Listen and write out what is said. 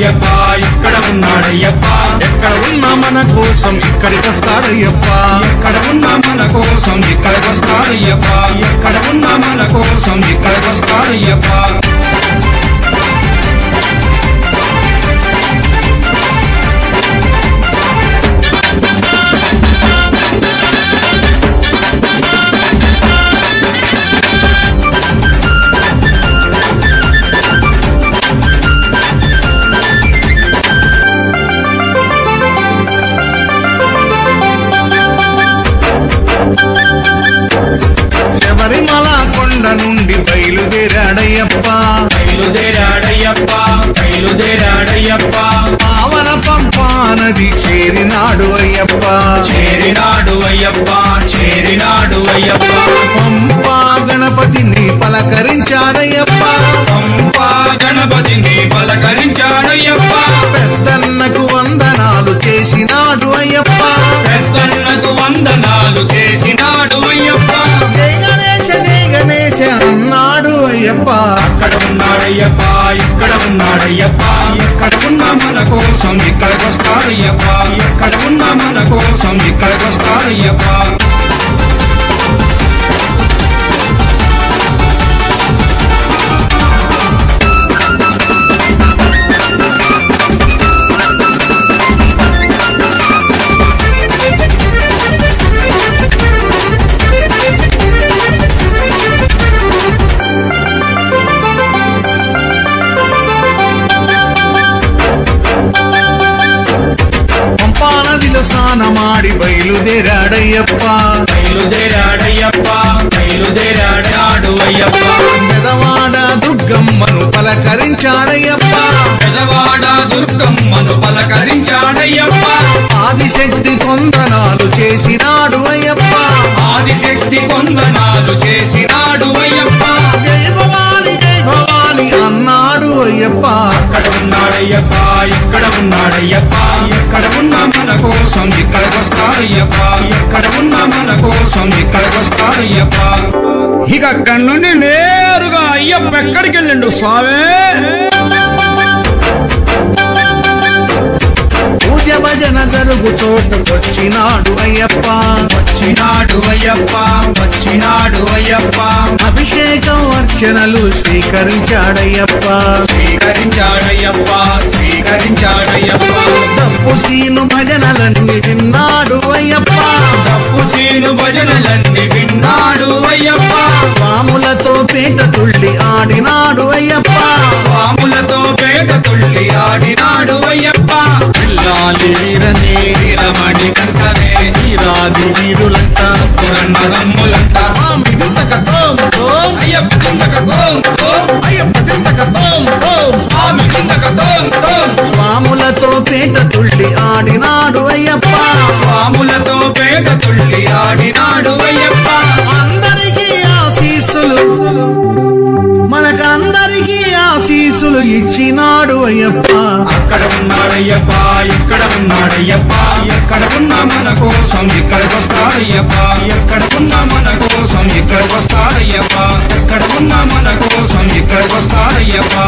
ఉన్నాడయ్యప్ప ఇక్కడ ఉన్నాడయ్యప్ప ఎక్కడ ఉన్నా మన కోసం ఇక్కడికొస్తాడయ్యప్ప ఎక్కడ ఉన్నా మన కోసం ఇక్కడికొస్తాడయ్యప్ప ఎక్కడ ఉన్నా మన కోసం ఇక్కడికొస్తాడయ్యప్ప శబరిమల కొండ నుండి బయలుదేరాడయ్యప్ప బయలుదేరాడయ్యప్ప బయలుదేరాడయ్యప్ప పావన పంపా నది చేరినాడు అయ్యప్ప చేరినాడు అయ్యప్ప చేరినాడు అయ్యప్ప పంపా గణపతిని పలకరించాడయ్యప్ప పంపా గణపతిని పలకరించాడయ్యప్ప పెద్దన్నకు వందనాలు చేసినాడు అయ్యప్ప పెద్దన్నకు వందనాలు చేసినాడు అయ్యప్ప జై గణేశ అన్నాడు అయ్యప్ప అక్కడ ఉన్నాడయ్యప్ప ఇక్కడ ఉన్నాడయ్యప్ప ఎక్కడ ఉన్నా మన కోసం ఇక్కడికొస్తాడయ్యప్ప ఎక్కడ ఉన్నా మన కోసం ఇక్కడికొస్తాడయ్యప్ప పంపానదిలో స్నానమాడి బయలుదేరాడయ్యప్ప బయలుదేరాడయ్యప్ప బయలుదేరాడు అయ్యప్ప పెదవాడ దుర్గమ్మను పలకరించాడయ్యప్ప పెదవాడ దుర్గమ్మను పలకరించాడయ్యప్ప ఆదిశక్తి కొందనాలు చేసినాడు అయ్యప్ప ఆదిశక్తి కొందనాలు చేసినాడు అయ్యప్ప జై భవాని అన్నాడు అయ్యప్ప అక్కడ ఉన్నాడయ్యప్ప ఇక్కడ ఉన్నాడయ్యప్ప ఎక్కడ ఉన్నా మన కోసం ఇక్కడికొస్తాడయ్యప్ప ఎక్కడ ఉన్నా మన కోసం ఇక్కడికొస్తాడయ్యప్ప ఇక అక్కడి నుండి నేరుగా అయ్యప్ప ఎక్కడికి వెళ్ళిండు స్వామి పూజ భజన జరుగు చోటుకొచ్చినాడు అయ్యప్ప వచ్చినాడు అయ్యప్ప వచ్చినాడు అయ్యప్ప అభిషేకం అర్చనలు స్వీకరించాడయ్యప్ప స్వీకరించాడయ్యప్ప స్వీకరించాడయ్యప్ప తప్పు సీను భజనలన్నీ విన్నాడు అయ్యప్ప తప్పు సీను భజనలన్నీ విన్నాడు అయ్యప్ప స్వాములతో పేట తుళ్ళి ఆడినాడు అయ్యప్ప స్వాములతో పేట తుళ్ళి ఆడినాడు అయ్యప్ప పిల్లాలి వీరనే వీరమణి కంటనే వీరాది వీరులంట పురన్నదమ్ములంట అయ్యప్ప కిందక గోం గోం అయ్యప్ప తింతకతోం తోం. స్వామి కిందక గోం గోం స్వాములతో పేట తుళ్ళి ఆడినాడు అయ్యప్ప స్వాములతో పేట తుళ్ళి ఆడినాడు అయ్యప్ప అందరికీ ఆశీస్సులు మనకందరికీ ఆశీస్సులు ఇచ్చినాడు అయ్యప్ప అక్కడ ఉన్నాడయ్యప్ప ఇక్కడ ఉన్నాడయ్యప్ప ఎక్కడ ఉన్నా మన కోసం ఇక్కడికొస్తాడయ్యప్ప ఎక్కడ ఉన్నా మన కోసం ఇక్కడికొస్తాడయ్యప్ప ఎక్కడ ఉన్నా మన కోసం ఇక్కడికొస్తాడయ్యప్ప